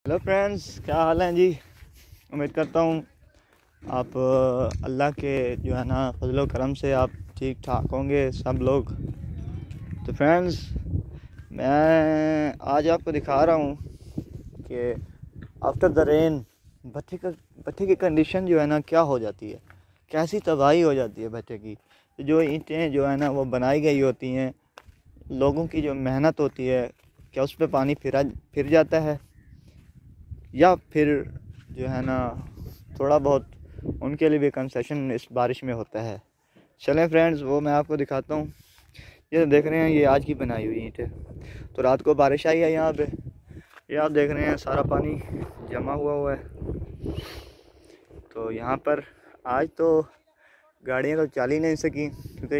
Hello friends, क्या हाल है जी। उम्मीद करता हूँ आप अल्लाह के जो है ना फजलो करम से आप ठीक ठाक होंगे सब लोग। तो फ्रेंड्स, मैं आज आपको दिखा रहा हूँ कि आफ्टर द रेन भट्टे की कंडीशन जो है ना क्या हो जाती है, कैसी तबाही हो जाती है भट्टे की। तो जो ईंटें जो है ना वो बनाई गई होती हैं, लोगों की जो मेहनत होती है, क्या उस पर पानी फिर जाता है या फिर जो है ना थोड़ा बहुत उनके लिए भी कंसेशन इस बारिश में होता है। चलें फ्रेंड्स, वो मैं आपको दिखाता हूँ। ये तो देख रहे हैं, ये आज की बनाई हुई ईंटें। तो रात को बारिश आई है यहाँ पे, ये आप देख रहे हैं सारा पानी जमा हुआ है। तो यहाँ पर आज तो गाड़ियाँ तो चल ही नहीं सकी, क्योंकि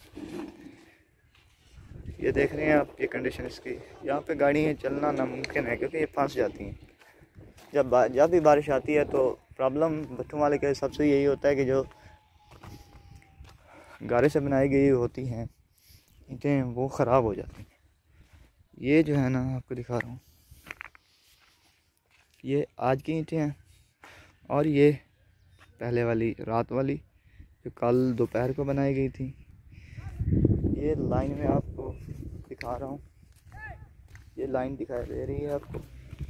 ये देख रहे हैं आप, ये कंडीशन इसकी। यहाँ पे गाड़ियाँ चलना नामुमकिन है, क्योंकि ये फंस जाती हैं। जब भी बारिश आती है तो प्रॉब्लम भट्टों वाले के सबसे यही होता है कि जो गारे से बनाई गई होती हैं ईंटें, वो ख़राब हो जाती हैं। ये जो है ना आपको दिखा रहा हूँ, ये आज की ईंटें हैं और ये पहले वाली रात वाली जो कल दोपहर को बनाई गई थी। ये लाइन में आपको दिखा रहा हूँ, ये लाइन दिखाई दे रही है आपको।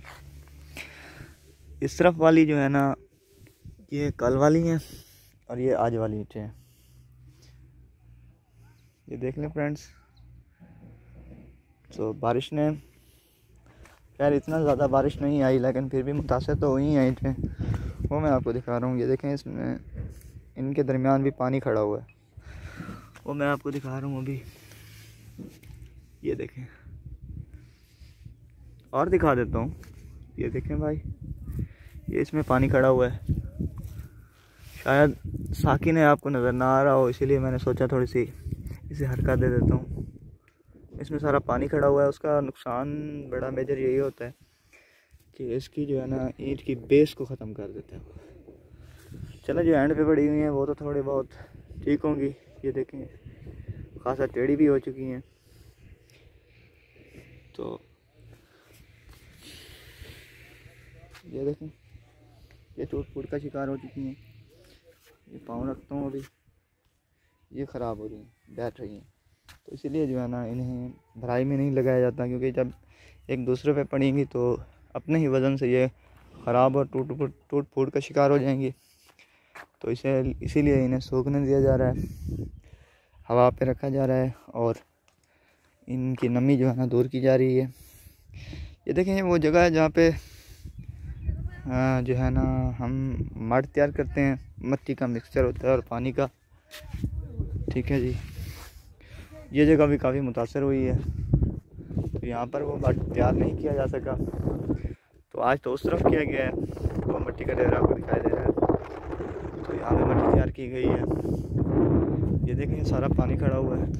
इस तरफ वाली जो है ना ये कल वाली है और ये आज वाली ईंटें हैं। ये देख लें फ्रेंड्स। तो बारिश ने खैर इतना ज़्यादा बारिश नहीं आई, लेकिन फिर भी मुतासर तो हुई हैं ईंटें। वो मैं आपको दिखा रहा हूँ। ये देखें, इसमें इनके दरमियान भी पानी खड़ा हुआ है, वो मैं आपको दिखा रहा हूँ अभी। ये देखें, और दिखा देता हूँ। ये देखें भाई, ये इसमें पानी खड़ा हुआ है। शायद साकी ने आपको नज़र ना आ रहा हो, इसीलिए मैंने सोचा थोड़ी सी इसे हरकत दे देता हूँ। इसमें सारा पानी खड़ा हुआ है। उसका नुकसान बड़ा मेजर यही होता है कि इसकी जो है ना ईंट की बेस को ख़त्म कर देता है। चलो, जो एंड पे पड़ी हुई हैं वो तो थोड़ी बहुत ठीक होंगी। ये देखें, खासा टेढ़ी भी हो चुकी हैं। तो ये देखें, ये टूट फूट का शिकार हो चुकी हैं। ये पाँव रखता हूँ अभी, ये ख़राब हो रही हैं, बैठ रही हैं। तो इसीलिए जो है ना इन्हें भराई में नहीं लगाया जाता, क्योंकि जब एक दूसरे पे पड़ेंगी तो अपने ही वज़न से ये ख़राब और टूट फूट का शिकार हो जाएंगी। तो इसीलिए इन्हें सूखने दिया जा रहा है, हवा पे रखा जा रहा है और इनकी नमी जो है ना दूर की जा रही है। ये देखें, वो जगह है जहाँ पे जो है ना हम मड तैयार करते हैं, मिट्टी का मिक्सचर होता है और पानी का। ठीक है जी, ये जगह भी काफ़ी मुतासर हुई है। तो यहाँ पर वो मड तैयार नहीं किया जा सका, तो आज तो उस तरफ किया गया है। वो मिट्टी का ढेर आपको दिखाई दे रहा है, तो यहाँ पे मिट्टी तैयार की गई है। ये देखें, सारा पानी खड़ा हुआ है।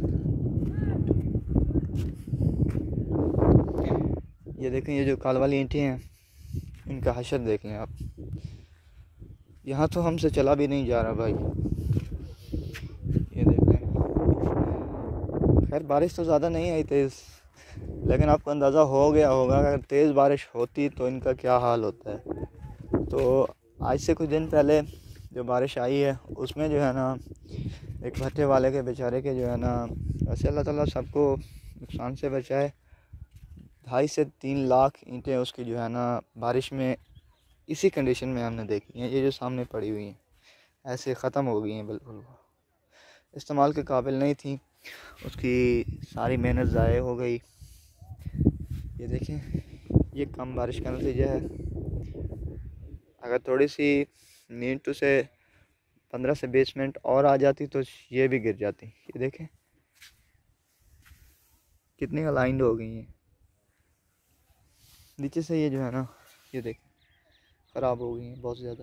ये देखें, ये जो काल वाली ईंटें हैं इनका हशर देख लें आप। यहाँ तो हमसे चला भी नहीं जा रहा भाई। ये देख लें। खैर बारिश तो ज़्यादा नहीं आई तेज़, लेकिन आपको अंदाज़ा हो गया होगा अगर तेज़ बारिश होती तो इनका क्या हाल होता है। तो आज से कुछ दिन पहले जो बारिश आई है उसमें जो है ना एक भट्टे वाले के बेचारे के जो है ना, वैसे अल्लाह ताला सबको नुकसान से बचाए, 2.5 से 3 लाख ईंटें उसकी जो है ना बारिश में इसी कंडीशन में हमने देखी हैं। ये जो सामने पड़ी हुई हैं ऐसे ख़त्म हो गई हैं, बिल्कुल वो इस्तेमाल के काबिल नहीं थी। उसकी सारी मेहनत ज़ाय हो गई। ये देखें, ये कम बारिश का नतीजा है। अगर थोड़ी सी मिनट से 15 से 20 मिनट और आ जाती तो ये भी गिर जाती। ये देखें कितनी अलाइंड हो गई हैं नीचे से। ये जो है ना, ये देखें ख़राब हो गई हैं बहुत ज़्यादा।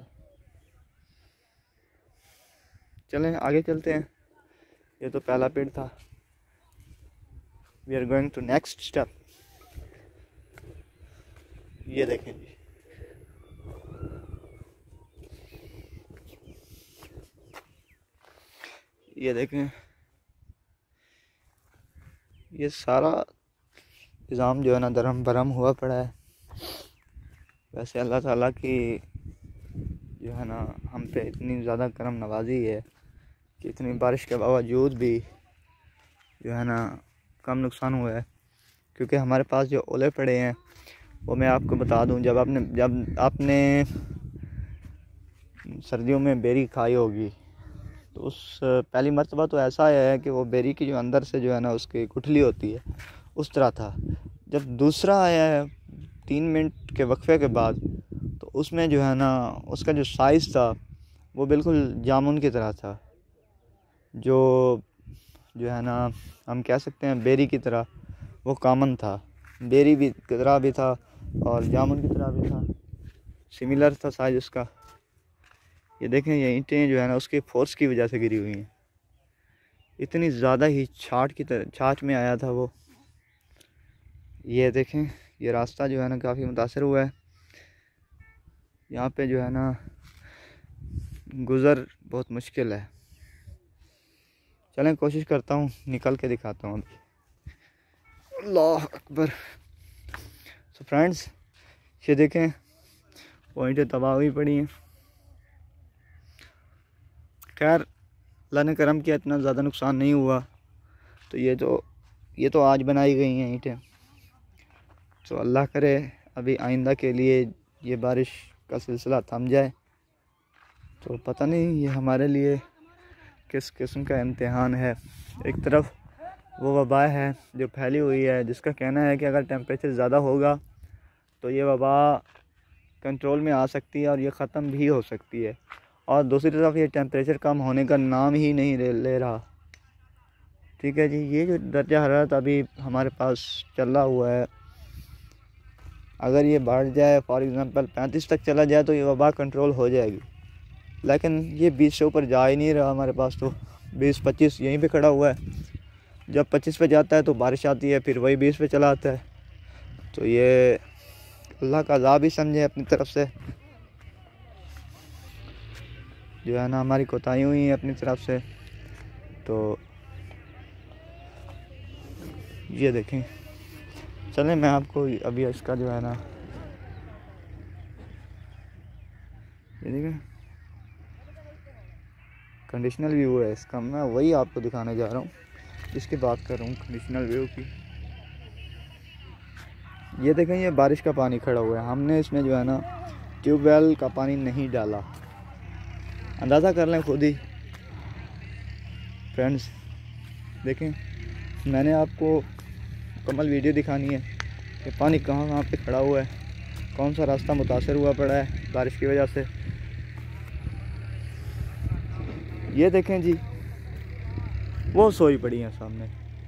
चलें आगे चलते हैं। ये तो पहला पेड़ था। We are going to next step. ये देखें जी, ये देखें, ये सारा निज़ाम जो है ना दरम बरम हुआ पड़ा है। वैसे अल्लाह ताला की जो है ना हम पे इतनी ज़्यादा करम नवाजी है कि इतनी बारिश के बावजूद भी जो है ना कम नुकसान हुआ है। क्योंकि हमारे पास जो ओले पड़े हैं वो मैं आपको बता दूं, जब आपने सर्दियों में बेरी खाई होगी तो उस पहली मर्तबा तो ऐसा आया है कि वो बेरी की जो अंदर से जो है ना उसकी गुठली होती है उस तरह था। जब दूसरा आया है 3 मिनट के वक्फे के बाद तो उसमें जो है ना उसका जो साइज़ था वो बिल्कुल जामुन की तरह था, जो है ना हम कह सकते हैं बेरी की तरह वो कॉमन था। बेरी भी की तरह भी था और जामुन की तरह भी था, सिमिलर था साइज़ उसका। ये देखें ये ईंटें जो है ना उसके फोर्स की वजह से गिरी हुई हैं। इतनी ज़्यादा ही छाछ में आया था वो। ये देखें ये रास्ता जो है ना काफ़ी मुतासर हुआ है। यहाँ पे जो है ना गुज़र बहुत मुश्किल है। चलें कोशिश करता हूँ निकल के दिखाता हूँ अभी। अल्लाह अकबर। सो फ्रेंड्स ये देखें पॉइंटें तबाह हुई पड़ी हैं। खैर अल्लाह ने करम किया इतना ज़्यादा नुकसान नहीं हुआ। तो ये तो आज बनाई गई हैं ईंटें। तो अल्लाह करे अभी आइंदा के लिए ये बारिश का सिलसिला थम जाए। तो पता नहीं ये हमारे लिए किस किस्म का इम्तिहान है। एक तरफ वो वबा है जो फैली हुई है, जिसका कहना है कि अगर टेम्परेचर ज़्यादा होगा तो ये वबा कंट्रोल में आ सकती है और ये ख़त्म भी हो सकती है। और दूसरी तरफ ये टेम्परेचर कम होने का नाम ही नहीं ले रहा। ठीक है जी, ये जो दर्जा हरारत अभी हमारे पास चला हुआ है, अगर ये बढ़ जाए फॉर एग्ज़ाम्पल 35 तक चला जाए तो ये वबा कंट्रोल हो जाएगी। लेकिन ये 20 से ऊपर जा ही नहीं रहा हमारे पास। तो 20-25 यहीं पे खड़ा हुआ है। जब 25 पे जाता है तो बारिश आती है, फिर वही 20 पे चला आता है। तो ये अल्लाह का अज़ाब ही समझे अपनी तरफ से, जो है ना हमारी कोताही हुई है अपनी तरफ से। तो ये देखें, चलें मैं आपको अभी इसका जो है ना ये देखें कंडीशनल व्यू है इसका, मैं वही आपको दिखाने जा रहा हूँ जिसकी बात कर रहा हूँ, कंडीशनल व्यू की। ये देखें ये बारिश का पानी खड़ा हुआ है। हमने इसमें जो है ना ट्यूबवेल का पानी नहीं डाला। अंदाज़ा कर लें खुद ही फ्रेंड्स। देखें मैंने आपको मुकम्मल वीडियो दिखानी है कि पानी कहाँ पे खड़ा हुआ है, कौन सा रास्ता मुतासर हुआ पड़ा है बारिश की वजह से। ये देखें जी वो सोई पड़ी है सामने।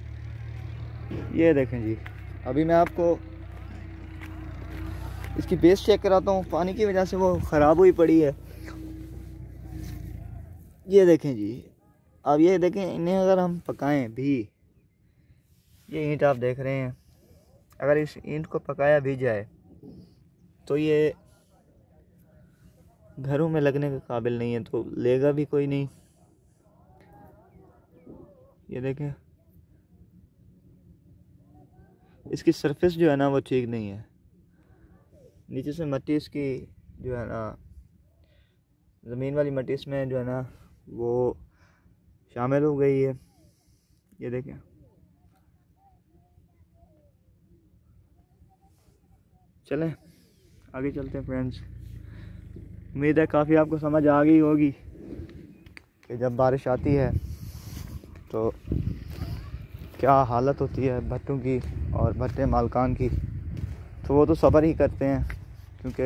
ये देखें जी अभी मैं आपको इसकी बेस चेक कराता हूँ। पानी की वजह से वो ख़राब हुई पड़ी है। ये देखें जी, अब ये देखें इन्हें अगर हम पकाएं भी, ये ईंट आप देख रहे हैं, अगर इस ईंट को पकाया भी जाए तो ये घरों में लगने के काबिल नहीं है, तो लेगा भी कोई नहीं। ये देखें इसकी सरफेस जो है ना वो ठीक नहीं है। नीचे से मिट्टी इसकी जो है ना ज़मीन वाली मिट्टी इसमें जो है ना वो शामिल हो गई है। ये देखें चलें आगे चलते हैं फ्रेंड्स। उम्मीद है काफ़ी आपको समझ आ गई होगी कि जब बारिश आती है तो क्या हालत होती है भट्टों की और भट्टे मालकान की। तो वो तो सब्र ही करते हैं, क्योंकि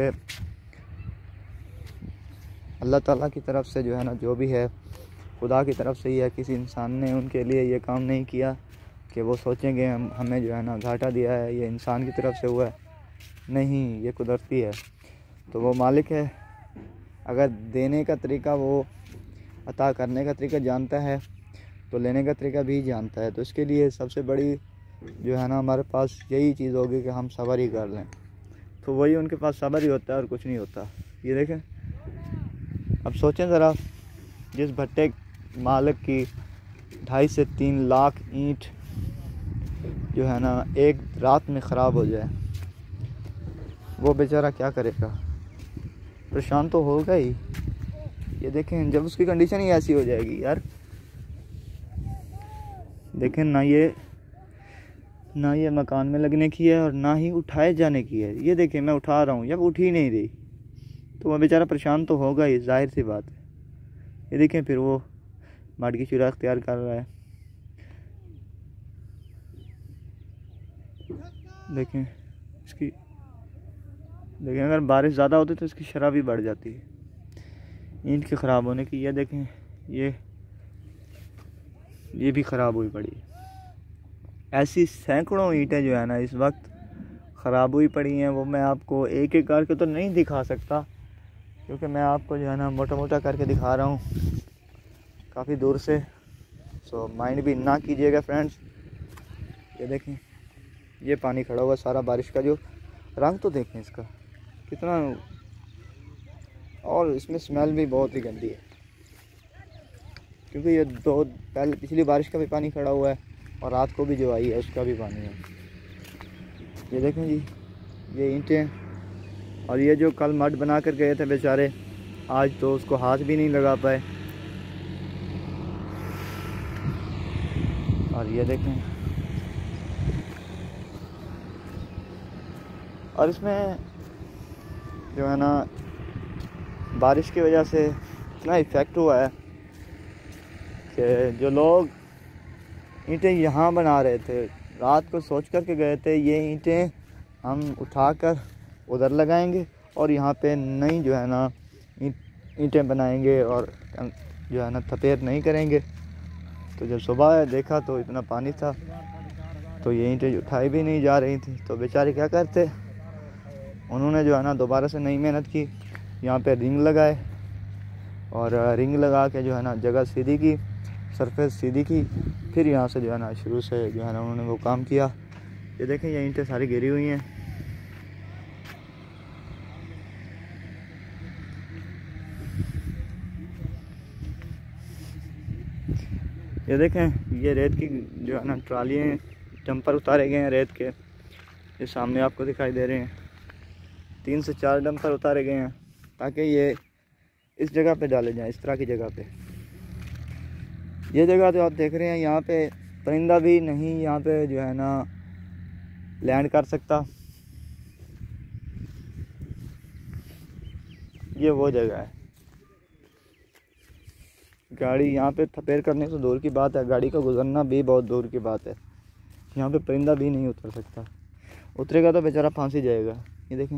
अल्लाह ताला की तरफ से जो है ना जो भी है खुदा की तरफ से ही है। किसी इंसान ने उनके लिए ये काम नहीं किया कि वो सोचेंगे हमें जो है ना घाटा दिया है, ये इंसान की तरफ से हुआ है। नहीं, ये कुदरती है। तो वो मालिक है, अगर देने का तरीका वो अता करने का तरीका जानता है तो लेने का तरीका भी जानता है। तो इसके लिए सबसे बड़ी जो है ना हमारे पास यही चीज़ होगी कि हम सब्र ही कर लें। तो वही उनके पास सब्र ही होता है और कुछ नहीं होता। ये देखें, अब सोचें ज़रा, जिस भट्टे मालिक की 2.5 से 3 लाख ईंट जो है ना एक रात में ख़राब हो जाए, वो बेचारा क्या करेगा, परेशान तो होगा ही। ये देखें, जब उसकी कंडीशन ही ऐसी हो जाएगी यार, देखें ना ये मकान में लगने की है और ना ही उठाए जाने की है। ये देखें मैं उठा रहा हूँ, जब उठ ही नहीं रही, तो वह बेचारा परेशान तो होगा ही, जाहिर सी बात है। ये देखें फिर वो माटी की चूल्हा अख्तियार कर रहा है। देखें इसकी, देखें अगर बारिश ज़्यादा होती तो इसकी शरह भी बढ़ जाती है ईंट के ख़राब होने की। ये देखें ये भी ख़राब हुई पड़ी है। ऐसी सैकड़ों ईंटें जो है ना इस वक्त ख़राब हुई पड़ी हैं। वो मैं आपको एक एक करके तो नहीं दिखा सकता, क्योंकि मैं आपको जो है ना मोटा मोटा करके दिखा रहा हूँ काफ़ी दूर से। सो माइंड भी ना कीजिएगा फ्रेंड्स। ये देखें ये पानी खड़ा हुआ सारा बारिश का, जो रंग तो देखें इसका कितना, और इसमें स्मेल भी बहुत ही गंदी है, क्योंकि ये पिछली बारिश का भी पानी खड़ा हुआ है और रात को भी जो आई है उसका भी पानी है। ये देखें जी, ये ईंटें, और ये जो कल मड बना कर गए थे बेचारे, आज तो उसको हाथ भी नहीं लगा पाए। और ये देखें, और इसमें जो है ना बारिश की वजह से इतना इफ़ेक्ट हुआ है कि जो लोग ईंटें यहाँ बना रहे थे, रात को सोच कर के गए थे ये ईंटें हम उठाकर उधर लगाएंगे और यहाँ पे नई जो है ना ईंटें बनाएंगे और जो है ना थपेर नहीं करेंगे। तो जब सुबह देखा तो इतना पानी था, तो ये ईंटें उठाई भी नहीं जा रही थी। तो बेचारे क्या करते, उन्होंने जो है ना दोबारा से नई मेहनत की, यहाँ पे रिंग लगाए और रिंग लगा के जो है ना जगह सीधी की, सरफेस सीधी की, फिर यहाँ से जो है ना शुरू से जो है ना उन्होंने वो काम किया। ये देखें ये ईंटें सारी गिरी हुई हैं। ये देखें ये रेत की जो है ना ट्रालियाँ, डंपर उतारे गए हैं रेत के, ये सामने आपको दिखाई दे रहे हैं। 3 से 4 डंपर उतारे गए हैं ताकि ये इस जगह पे डाले जाएं, इस तरह की जगह पे। ये जगह तो आप देख रहे हैं, यहाँ पे परिंदा भी नहीं यहाँ पे जो है ना लैंड कर सकता। ये वो जगह है, गाड़ी यहाँ पे थपेर करने से दूर की बात है, गाड़ी का गुजरना भी बहुत दूर की बात है। यहाँ पे परिंदा भी नहीं उतर सकता, उतरेगा तो बेचारा फांसी जाएगा। ये देखें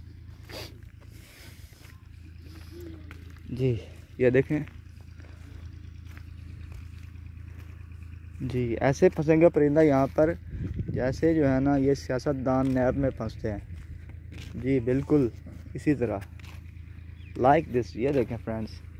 जी, ये देखें जी, ऐसे फंसेंगे परिंदा यहाँ पर जैसे जो है ना ये सियासतदान नैब में फंसते हैं जी, बिल्कुल इसी तरह, लाइक दिस। ये देखें फ्रेंड्स,